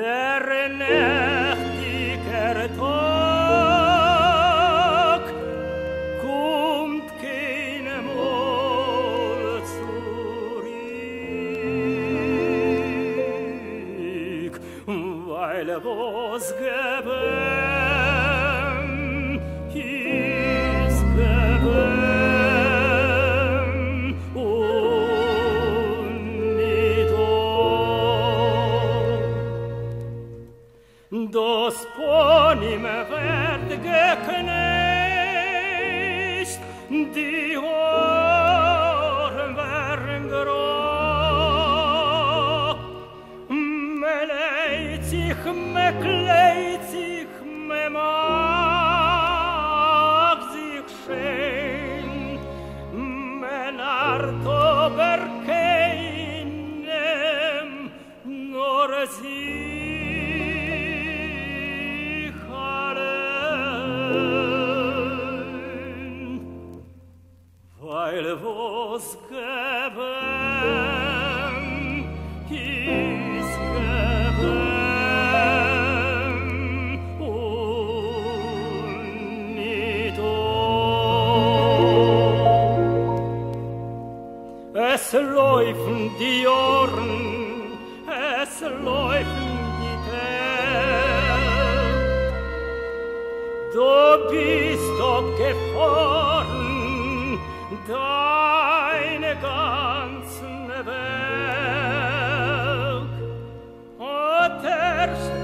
Der nächtiger Tag kommt keine Mal zurück, weil was geben ist geben und nicht auch. Das Pony me wird geknecht, die Ohren werden grau. Me leidt sich, me kleidt sich, me mag sich schön, me narrt aber keinem, nur sich allein. Weil was geben ist geben und nicht auch. Es laufen die Ohren, es laufen die Tage. Du bist doch gefahren, deine ganzen Weg. Und der